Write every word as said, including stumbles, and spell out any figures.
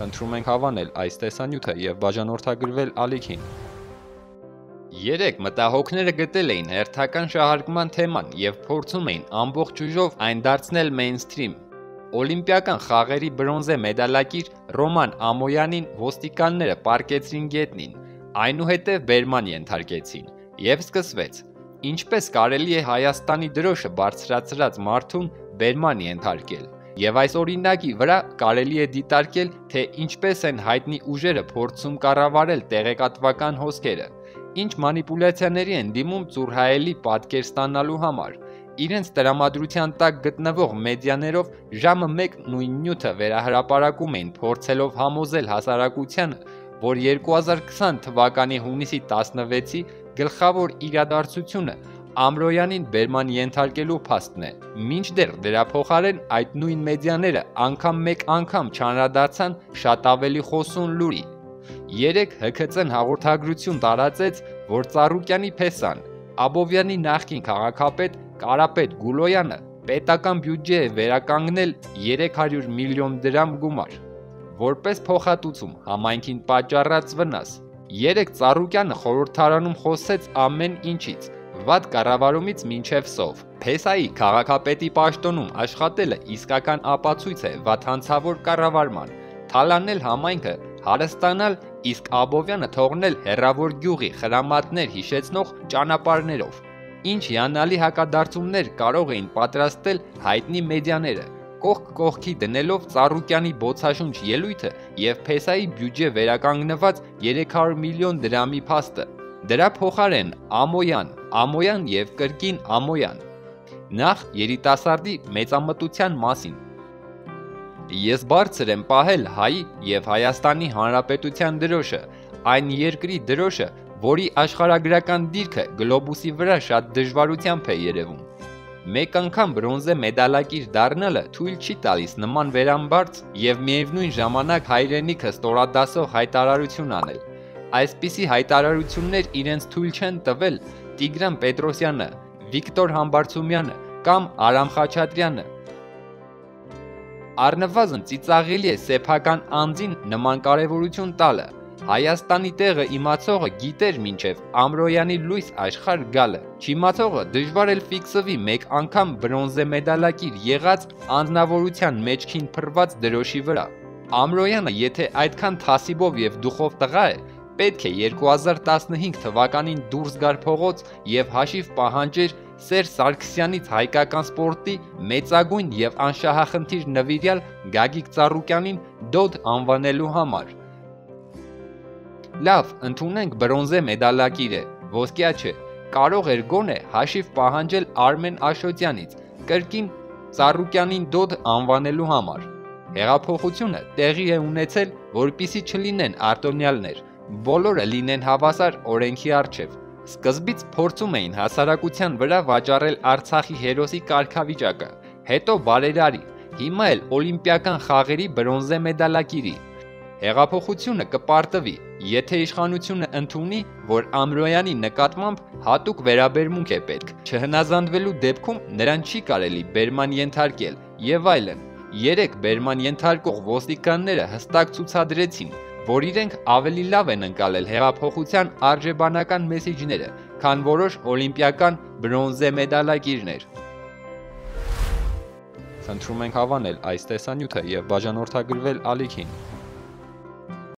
Խնդրում ենք հավանել այս տեսանյութը և բաժանորդագրվել ալիքին։ Երեկ մտահոգները գտել էին հերթական շահարկման թեման և փորձում էին ամբողջ ուժով այն դարձնել մեյնսթրիմ։ Օլիմպիական խաղերի բրոնզե մեդալակիր Ռոման Ամոյանին ոստիկանները պառկեցրին գետնին, այնուհետև բերման ենթարկեցին, և սկսվեց. ինչպես կարելի է Հայաստանի դրոշը բարձրացրած մարդուն բերման ենթարկել, և այս օրինակի վրա կարելի է դիտարկել, թե ինչպես են հայտնի ուժերը փորձում կառավարել տեղեկատվական հոսքերը, ինչ մանիպուլյացիաների են դիմում ծուռհայելի պատկեր ստանալու համար, իրենց տրամադրության տակ գտնվող մեդիաներով ժամը մեկ նույն նյութը վերահրապարակում էին փորձելով համոզել հասարակությանը, որ երկու հազար քսան թվականի հունիսի տասնվեցի գլխավոր իրադարձությունը Ամրոյանին բերման ենթարկելու փաստն է, մինչդեռ դրա փոխարեն այդ նույն մեդիաները անգամ մեկ անգամ չանդրադարձան շատ ավելի խոսուն լուրի։ Երեկ Հ K C-ն հաղորդագրություն տարածեց, որ Ծառուկյանի փեսան, Աբովյանի նախկին քաղաքապետ Կարապետ Գուլոյանը պետական բյուջե է վերականգնել երեք հարյուր միլիոն դրամ գումար, որպես փոխհատուցում համայնքին պատճառած վնաս։ Երեկ Ծառուկյանը խորհրդարանում խոսեց ամեն ինչից, վատ կառավարումից մինչև սով։ Փեսայի քաղաքապետի պաշտոնում աշխատելը իսկական ապացույց է վատանցավոր կառավարման, թալանել համայնքը, հարստանալ, իսկ Աբովյանը թողնել հեռավոր գյուղի խրամատներ հիշեցնող ճանապարհներով։ Ինչ հիանալի հակադարձումներ կարող էին պատրաստել հայտնի մեդիաները, կողք կողքի դնելով Ծառուկյանի բոցաշունչ ելույթը և Փեսայի բյուջե վերականգնված երեք հարյուր միլիոն դրամի փաստը։ Դրա փոխարեն Ամոյան, Ամոյան և կրկին Ամոյան։ Նախ երիտասարդի մեծամտության մասին։ Ես բարձր եմ պահել հայի և Հայաստանի Հանրապետության դրոշը, այն երկրի դրոշը, որի աշխարհագրական դիրքը գլոբուսի վրա շատ դժվարությամբ է երևում։ Մեկ անգամ բրոնզե մեդալակիր դառնալը թույլ չի տալիս նման վերամբարձ և միևնույն ժամանակ հայրենիքը ստորադասող հայտարարություն անել։ Այսպիսի հայտարարություններ իրենց թույլ չեն տվել Տիգրան Պետրոսյանը, Վիկտոր Համբարձումյանը կամ Արամ Խաչատրյանը։ Առնվազն ծիծաղելի է սեփական անձին նման կարևորություն տալը։ Հայաստանի տեղը իմացողը գիտեր մինչև Ամրոյանի լույս աշխարհ գալը, չիմացողը դժվար էլ ֆիքսվի մեկ անգամ բրոնզե մեդալակիր եղած անձնավորության մեջքին փռված դրոշի վրա։ Ամրոյանը եթե այդքան թասիբով և դուխով տղա է, պետք է երկու հազար տասնհինգ թվականին դուրս գար փողոց և հաշիվ պահանջեր Սերժ Սարգսյանից հայկական սպորտի մեծագույն և անշահախնդիր նվիրյալ Գագիկ Ծառուկյանին դոդ անվանելու համար։ Լավ, ընդունենք բրոնզե մեդալակիր է, ոսկյա չէ, կարող էր գոնե հաշիվ պահանջել Արմեն Աշոտյանից, կրկին Ծառուկյանին դոդ անվանելու համար։ Հեղափոխությունը տեղի է ունեցել, որպեսզի չլինեն արտոնյալներ, բոլորը լինեն հավասար օրենքի առջև։ Սկզբից փորձում էին հասարակության վրա վաճառել Արցախի հերոսի կարգավիճակը, հետո բարերարի, հիմա էլ Օլիմպիական խաղերի բրոնզե մեդալակիրի։ Հեղափոխությունը կպարտվի, եթե իշխանությունը ընդունի, որ Ամրոյանի նկատմամբ հատուկ վերաբերմունք է պետք, չհնազանդվելու դեպքում նրան չի կարելի բերման ենթարկել և այլն։ Երեկ բերման ենթարկող ոստիկանները հստակ ցուցադրեցին, որ իրենք ավելի լավ են ընկալել հեղափոխության արժեբանական մեսիջները, քան որոշ օլիմպիական բրոնզե մեդալակիրներ։ Խնդրում ենք հավանել այս տեսանյութը և բաժանորդագրվել ալիքին։